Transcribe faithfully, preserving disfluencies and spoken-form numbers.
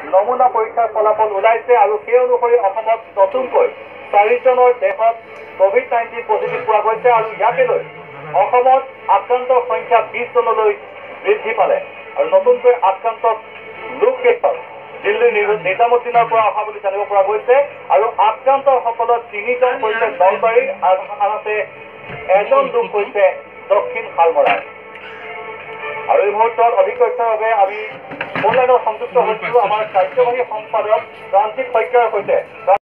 নমুনা পৰীক্ষাৰ ফলাফল ওলাইছে আৰু সেই অনুসৰি অসমত নতুনকৈ চাৰিজনৰ দেহত কোভিড নাইণ্টিন পজিটিভ পোৱা গৈছে আৰু ইয়াকে লৈ অসমত আক্ৰান্তৰ সংখ্যা বিশ জনলৈ বৃদ্ধি পালে আৰু নতুনকৈ আক্ৰান্ত লোককেইজন দিল্লীৰ নিজামুদ্দিনৰ পৰা অহা বুলি জানিব পৰা গৈছে আৰু আক্ৰান্তসকলৰ তিনিজন হৈছে নলবাৰীৰ আৰু আনহাতে এজন লোক হৈছে দক্ষিণ শালমৰাৰ। আৰু এই মুহূৰ্তত অধিক তথ্যৰ বাবে আমি ফোন লাইনত সংযুক্ত হৈছোঁ আমাৰ কাৰ্যবাহী সম্পাদক প্ৰান্তিক শইকীয়াৰ সৈতে।